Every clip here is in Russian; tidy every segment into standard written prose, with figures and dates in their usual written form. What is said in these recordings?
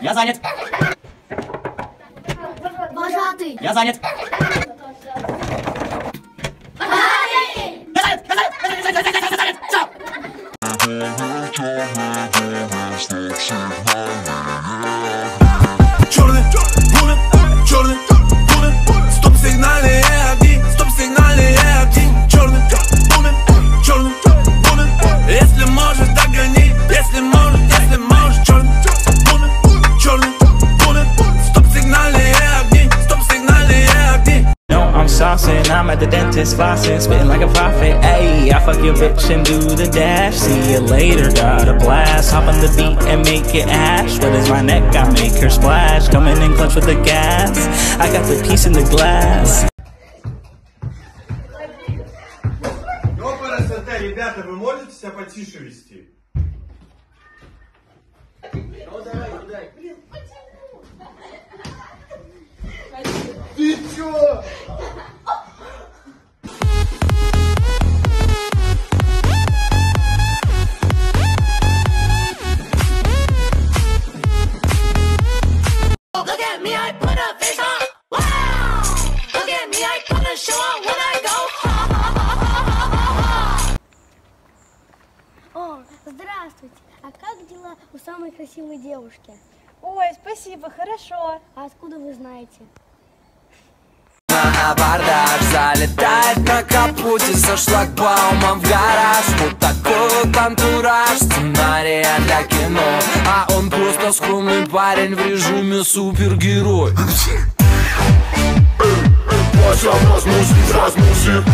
Я занят. Вожатый. Я занят. Черный, бумер, черный, бумер. Стоп-сигнальные огни, стоп-сигнальные огни. Черный, бумер, черный, бумер. Если можешь, догони, если можешь, черный, бумер, черный, бумер. Стоп-сигнальные огни, стоп-сигнальные огни. I'm saucing, I'm at the dentist flossing, spitting like a prophet. Ayy, I fuck your bitch and do the dash. See you later, got a blast. Hop on the beat and make it ash. What is my neck? I make her splash. Coming in clutch with the gas. I got the piece in the glass. Ребята, вы можете себя потише вести? Ты чё? Look at me, I put a face on. Wow! Look at me, I put a show on when I go. О, здравствуйте. А как дела у самой красивой девушки? Ой, спасибо, хорошо. А откуда вы знаете? На абордаж залетает на капоте со шлагбаумом в гараж. Вот такой вот антураж сценария для кино. А он просто скромный парень в режиме супергерой. Вася разносит, разносит.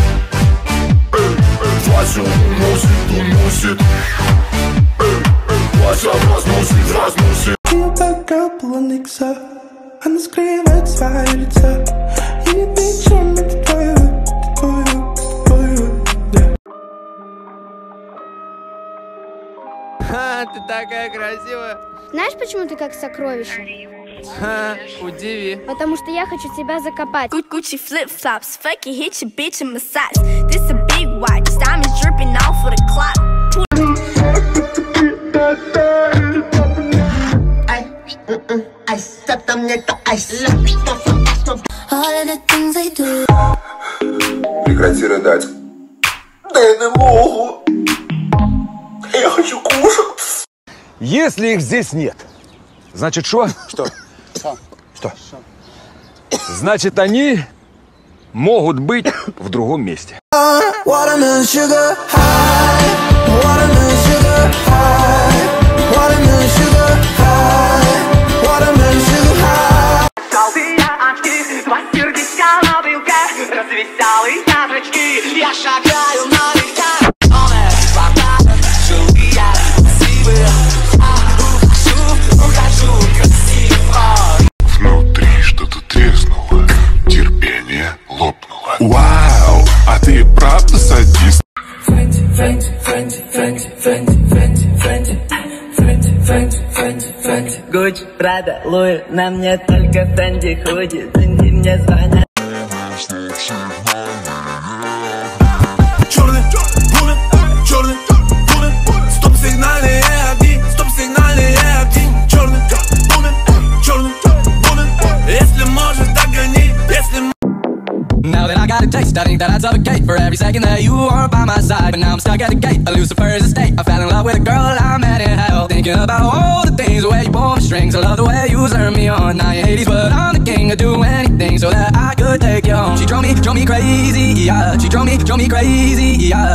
Вася уносит, уносит. Вася разносит, разносит. Bad girl pulling икса, она скрывает свои лица. И вечером это твою, Ха, ты такая красивая. Знаешь, почему ты как сокровище? Ха, удиви. Потому что я хочу тебя закопать. Gucci flip-flops, fucking hit your bitch in massage. This a big watch, diamonds dripping off of the clock. Прекрати рыдать. Да я не могу. Я хочу кушать. Если их здесь нет, значит что? Что? Что? Значит, они могут быть в другом месте. Watermelon sugar high, watermelon sugar high, watermelon sugar high, watermelon sugar high. Толстые очки, два сердечка на брелке, развеселые зрачки, я шагаю налегке. Внутри что-то треснуло, терпение лопнуло. Вау, а ты правда садист? Гуччи, Прада, Луи, на мне только Фэнди худи. Деньги мне звонят. Черный, бумер, черный, бумер. Стоп-сигнальные огни, стоп-сигнальные огни. Черный, бумер, черный, бумер. Если можешь, догони, если Now that I got a taste, I think that I'd suffocate for every second that you weren't by my side. But now I'm stuck at the gate, a Lucifer's estate. I fell in love with a girl I met in hell. Thinking about all the things, the way you pull the strings. I love the way you turn me on. Now you're Hades, but I'm the king. I'd do anything so that I could take you home. She drove me crazy, yeah. She drove me crazy, yeah.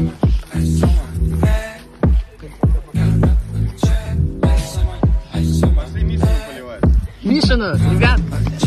Мишина, ребят.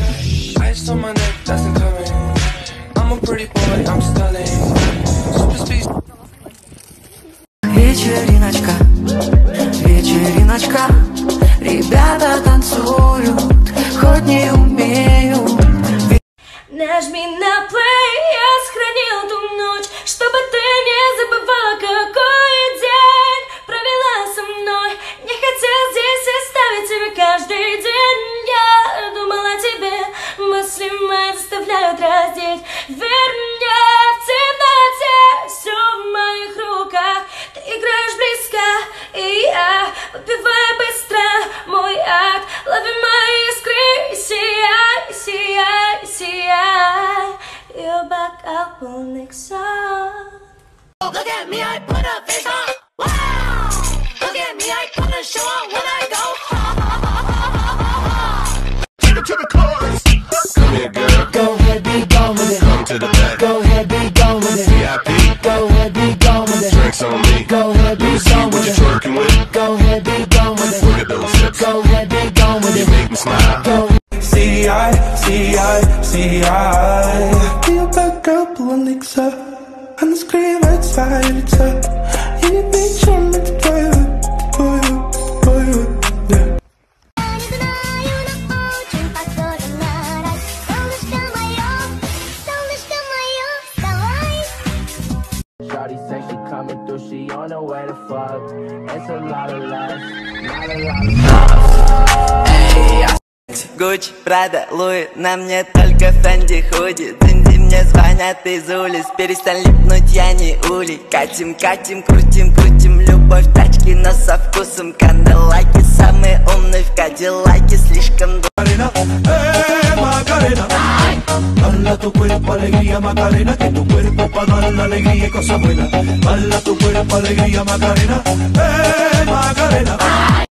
Вечериночка, вечериночка, ребята танцуют, хоть не умеют. Нажми на play, я сохранил ту ночь, чтобы ты не забывала, какой день провела со мной. Не хотел здесь оставить тебя каждый день. Я думала о тебе, мысли мои заставляют раздеть. Верь мне, в темноте все в моих руках. Ты играешь близко, и я выпиваю быстро мой акт. полный сон. Look at me, I put a face on. Wow! Look at me, I put a show on when I go. Take it to the chorus. Come here, girl. Go ahead, be gone with it. Come to the back. Go ahead, be gone with it. VIP. Go ahead, be gone with it. Drinks on me. Go ahead, be gone what with you it. twerking with. Go ahead, be gone with it. Look at those hips. Go ahead, be gone with You it. make me smile. Go. C.I. Be a bad girl, pulling licks up. On the screen, right side, it's up. You need me, show me the boy, yeah. Shawty say she coming through, she on her way to fuck. It's a lot of love, not a lot of Гуччи, Прада, Луи, на мне только Фенди худи. Динди мне звонят из улиц, перестань липнуть, я не улей. Катим, катим, крутим, крутим, любовь в тачке, но со вкусом. Канделаки, самые умные в Кадиллаке, слишком Macarena, dala tu cuerpo alegría Macarena, que tu cuerpo pa' dar la alegría y cosas buenas. Dala tu cuerpo alegría Macarena, Macarena.